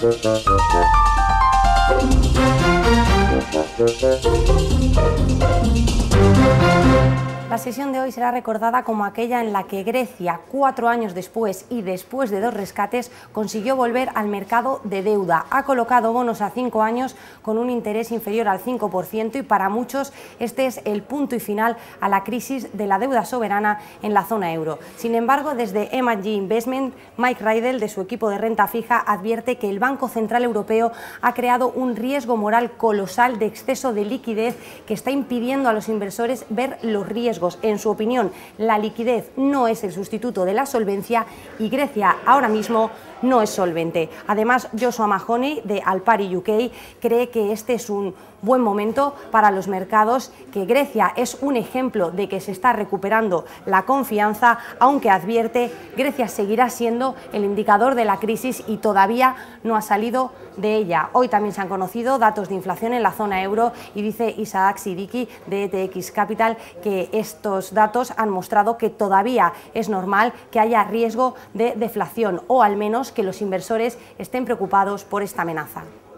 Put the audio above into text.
La sesión de hoy será recordada como aquella en la que Grecia, 4 años después y después de 2 rescates, consiguió volver al mercado de deuda. Ha colocado bonos a 5 años con un interés inferior al 5% y para muchos este es el punto y final a la crisis de la deuda soberana en la zona euro. Sin embargo, desde M&G Investment, Mike Reidel, de su equipo de renta fija, advierte que el Banco Central Europeo ha creado un riesgo moral colosal de exceso de liquidez que está impidiendo a los inversores ver los riesgos. En su opinión, la liquidez no es el sustituto de la solvencia y Grecia ahora mismo no es solvente. Además, Joshua Mahoney, de Alpari UK, cree que este es un buen momento para los mercados, que Grecia es un ejemplo de que se está recuperando la confianza, aunque advierte Grecia seguirá siendo el indicador de la crisis y todavía no ha salido de ella. Hoy también se han conocido datos de inflación en la zona euro y dice Isaac Siddiqui de ETX Capital que estos datos han mostrado que todavía es normal que haya riesgo de deflación o al menos que los inversores estén preocupados por esta amenaza.